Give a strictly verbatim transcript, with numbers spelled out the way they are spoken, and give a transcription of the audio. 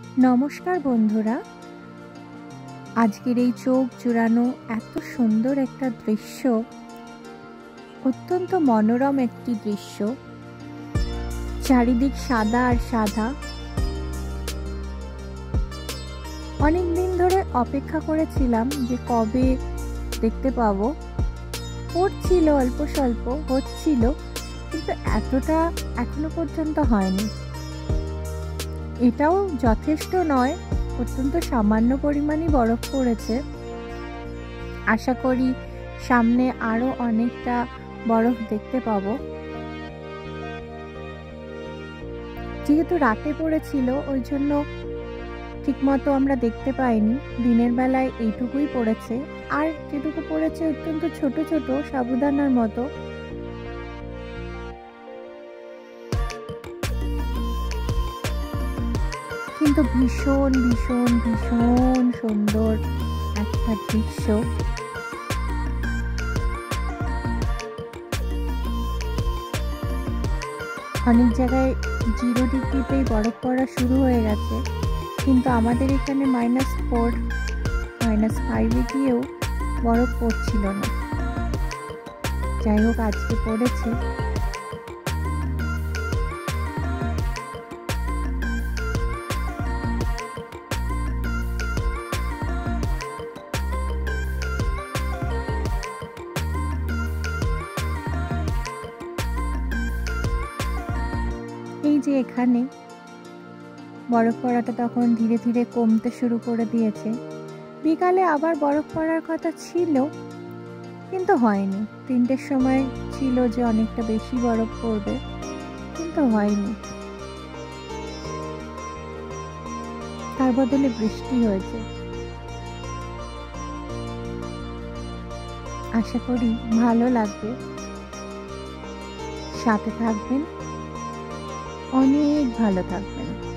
নমস্কার বন্ধুরা, আজকের এই চোখ জুড়ানো এত সুন্দর একটা দৃশ্য, অত্যন্ত মনোরম একটি দৃশ্য। চারিদিক সাদা আর সাদা। অনেক দিন ধরে অপেক্ষা করেছিলাম যে কবে দেখতে পাবো। পড়ছিল, অল্প স্বল্প হচ্ছিল, কিন্তু এতটা এখনো পর্যন্ত হয়নি। এটাও যথেষ্ট নয়, অত্যন্ত সামান্য পরিমাণই বরফ পড়েছে। আশা করি সামনে আরো অনেকটা বরফ দেখতে পাবো। যেহেতু রাতে পড়েছিল, ওই জন্য ঠিকমতো আমরা দেখতে পাইনি। দিনের বেলায় এইটুকুই পড়েছে, আর যেটুকু পড়েছে অত্যন্ত ছোট ছোট সাবুদানার মতো। কিন্তু ভীষণ ভীষণ ভীষণ সুন্দর একটা দৃশ্য। অনেক জায়গায় জিরো ডিগ্রিতেই বরফ পড়া শুরু হয়ে গেছে, কিন্তু আমাদের এখানে মাইনাস ফোর মাইনাস ফাইভে গিয়েও বরফ পড়ছিল না। যাই হোক, আজকে পড়েছে। এই যে এখানে বরফ পড়াটা তখন ধীরে ধীরে কমতে শুরু করে দিয়েছে। বিকালে আবার বরফ পড়ার কথা ছিল, কিন্তু হয়নি। তিনটের সময় ছিল যে অনেকটা বেশি বরফ পড়বে, কিন্তু হয়নি। তার বদলে বৃষ্টি হয়েছে। আশা করি ভালো লাগবে। সাথে থাকবেন, অনেক ভালো থাকবেন।